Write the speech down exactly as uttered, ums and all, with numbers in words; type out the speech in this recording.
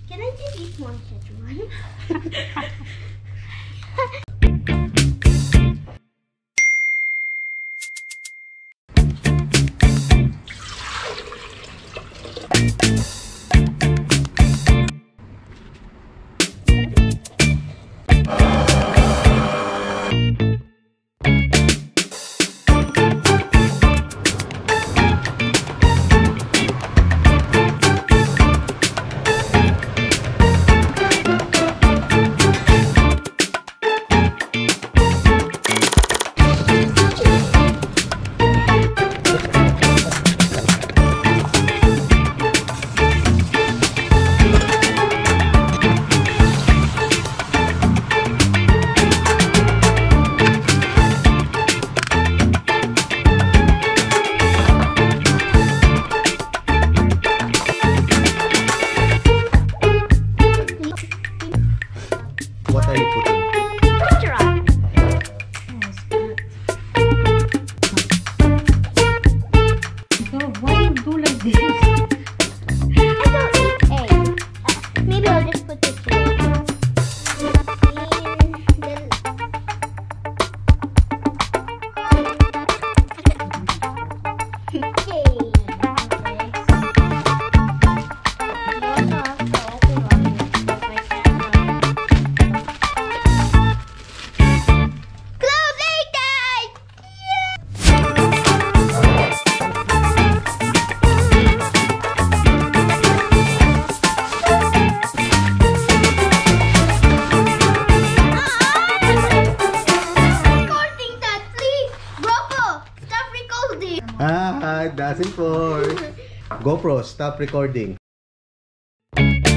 Can I just eat one Szechuan? What are you putting? Restaurant. So why you do like this? I don't eat egg. Uh, maybe I'll just put this here. Ah, it doesn't work. GoPro, stop recording.